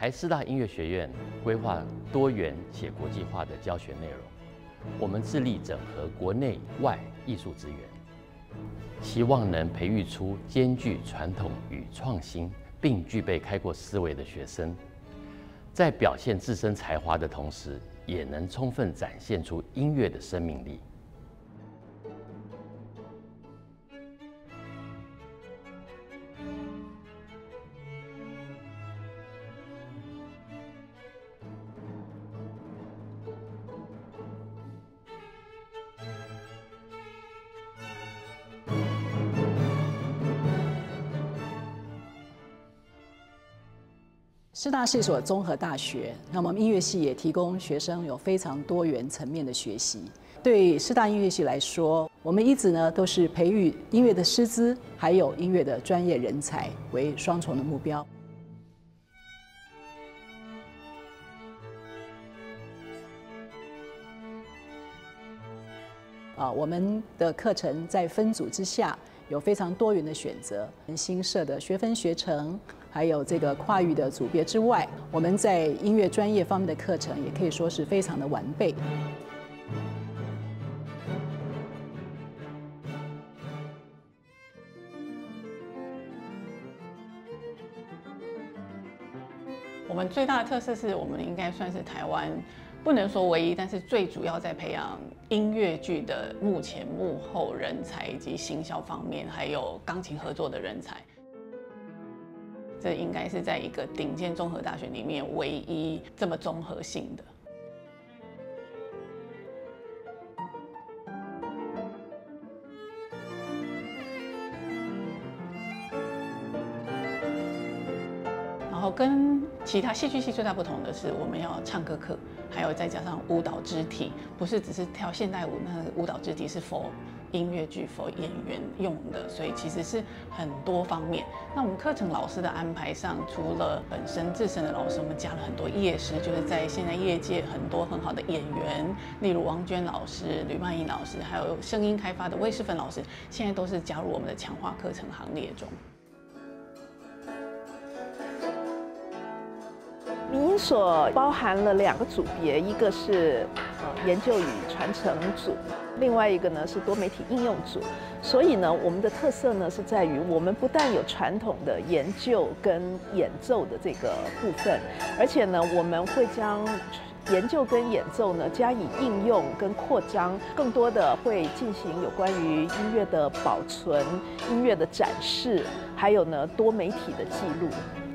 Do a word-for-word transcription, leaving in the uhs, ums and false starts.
台师大音乐学院规划多元且国际化的教学内容，我们致力整合国内外艺术资源，希望能培育出兼具传统与创新，并具备开阔思维的学生，在表现自身才华的同时，也能充分展现出音乐的生命力。 师大是一所综合大学，那么音乐系也提供学生有非常多元层面的学习。对师大音乐系来说，我们一直呢都是培育音乐的师资，还有音乐的专业人才为双重的目标。啊，我们的课程在分组之下有非常多元的选择，新设的学分学程。还有这个跨域的组别之外，我们在音乐专业方面的课程也可以说是非常的完备。 我们最大的特色是我们应该算是台湾，不能说唯一，但是最主要在培养音乐剧的幕前幕后人才以及行销方面，还有钢琴合作的人才。这应该是在一个顶尖综合大学里面唯一这么综合性的。然后跟其他戏剧系最大不同的是，我们要唱歌课，还有再加上舞蹈肢体，不是只是跳现代舞，那个舞蹈肢体是 for 音乐剧 for 演员用的，所以其实是很多方面。那我们课程老师的安排上，除了本身自身的老师，我们加了很多业师，就是在现在业界很多很好的演员，例如王娟老师、吕曼颖老师，还有声音开发的魏世芬老师，现在都是加入我们的强化课程行列中。 民音所包含了两个组别，一个是呃研究与传承组，另外一个呢是多媒体应用组。所以呢，我们的特色呢是在于，我们不但有传统的研究跟演奏的这个部分，而且呢，我们会将研究跟演奏呢加以应用跟扩张，更多的会进行有关于音乐的保存、音乐的展示，还有呢多媒体的记录。